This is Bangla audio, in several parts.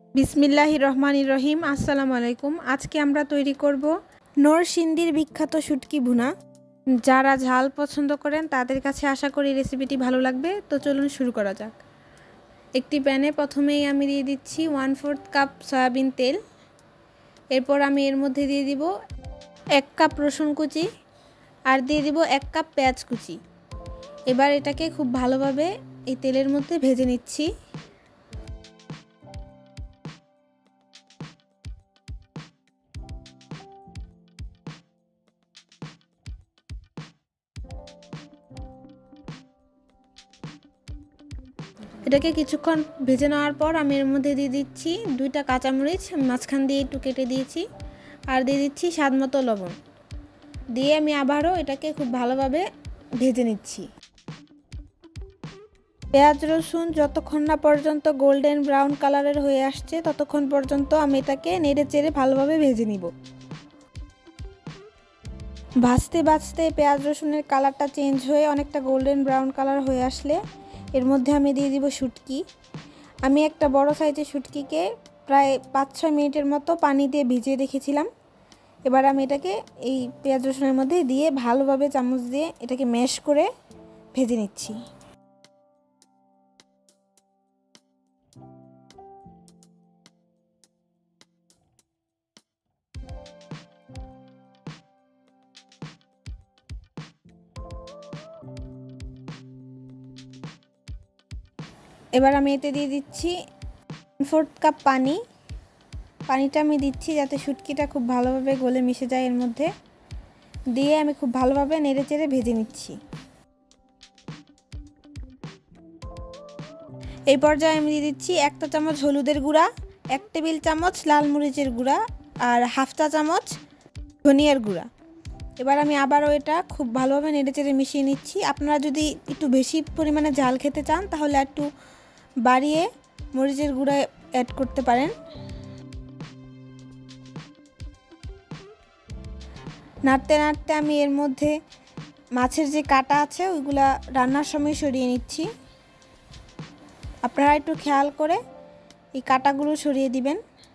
বিসমিল্লাহির রহমানির রহিম। আসসালামু আলাইকুম। আজকে আমরা তৈরি করব নরসিংদীর বিখ্যাত শুটকি ভুনা। যারা ঝাল পছন্দ করেন তাদের কাছে আশা করি রেসিপিটি ভালো লাগবে। তো চলুন শুরু করা যাক। একটি প্যানে প্রথমেই আমি দিয়ে দিচ্ছি 1/4 কাপ সয়াবিন তেল। এরপর আমি এর মধ্যে দিয়ে দিব 1 কাপ রসুন কুচি আর দিয়ে দিব 1 কাপ পেঁয়াজ কুচি। এবার এটাকে খুব ভালোভাবে এই তেলের মধ্যে ভেজে নিচ্ছি। এটাকে কিছুক্ষণ ভেজে নেওয়ার পর আমি এর মধ্যে দিয়ে দিচ্ছি 2টা কাঁচামরিচ, মাঝখান দিয়ে একটু কেটে দিয়েছি, আর দিয়ে দিচ্ছি স্বাদ মতো লবণ। দিয়ে আমি আবারও এটাকে খুব ভালোভাবে ভেজে নিচ্ছি। পেঁয়াজ রসুন যতক্ষণ না পর্যন্ত গোল্ডেন ব্রাউন কালারের হয়ে আসছে ততক্ষণ পর্যন্ত আমি এটাকে নেড়ে চেড়ে ভালোভাবে ভেজে নিব। ভাজতে ভাজতে পেঁয়াজ রসুনের কালারটা চেঞ্জ হয়ে অনেকটা গোল্ডেন ব্রাউন কালার হয়ে আসলে এর মধ্যে আমি দিয়ে দিব শুটকি। আমি একটা বড় সাইজের শুটকিকে প্রায় 5-6 মিনিটের মতো পানি দিয়ে ভিজিয়ে রেখেছিলাম। এবার আমি এটাকে এই পেঁয়াজ রসুনের মধ্যে দিয়ে ভালোভাবে চামচ দিয়ে এটাকে ম্যাশ করে ভেজে নিচ্ছি। এবার আমি এতে দিয়ে দিচ্ছি 1/4 কাপ পানি। পানিটা আমি দিচ্ছি যাতে শুটকিটা খুব ভালোভাবে গলে মিশে যায় এর মধ্যে। দিয়ে আমি খুব ভালোভাবে নেড়ে চেড়ে ভেজে নিচ্ছি। এই পর্যায়ে আমি দিয়ে দিচ্ছি 1 চা চামচ হলুদের গুঁড়া, 1 টেবিল চামচ লাল মরিচের গুঁড়া আর 1/2 চা চামচ ধনিয়ার গুঁড়া। এবার আমি আবারও এটা খুব ভালোভাবে নেড়ে চেড়ে মিশিয়ে নিচ্ছি। আপনারা যদি একটু বেশি পরিমাণে ঝাল খেতে চান তাহলে একটু বাড়িয়ে মরিচের গুঁড়া অ্যাড করতে পারেন। নাড়তে নাড়তে আমি এর মধ্যে মাছের যে কাঁটা আছে ওইগুলা রান্নার সময় সরিয়ে নিচ্ছি। আপনারা একটু খেয়াল করে এই কাঁটাগুলো সরিয়ে দিবেন।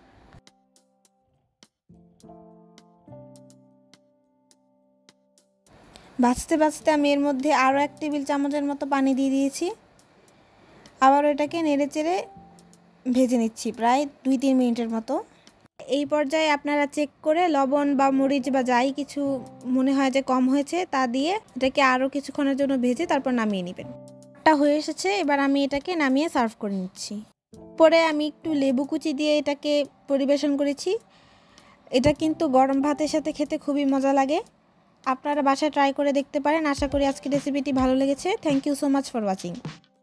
ভাজতে ভাজতে আমি এর মধ্যে আরও 1 টেবিল চামচের মতো পানি দিয়ে দিয়েছি। আবার এটাকে নেড়ে চেড়ে ভেজে নিচ্ছি প্রায় 2-3 মিনিটের মতো। এই পর্যায়ে আপনারা চেক করে লবণ বা মরিচ বা যাই কিছু মনে হয় যে কম হয়েছে তা দিয়ে এটাকে আরও কিছুক্ষণের জন্য ভেজে তারপর নামিয়ে নেবেন। এটা হয়ে এসেছে, এবার আমি এটাকে নামিয়ে সার্ভ করে নিচ্ছি। পরে আমি একটু লেবু কুচি দিয়ে এটাকে পরিবেশন করেছি। এটা কিন্তু গরম ভাতের সাথে খেতে খুবই মজা লাগে। আপনারা বাসায় ট্রাই করে দেখতে পারেন। আশা করি আজকের রেসিপিটি ভালো লেগেছে। Thank you so much for watching.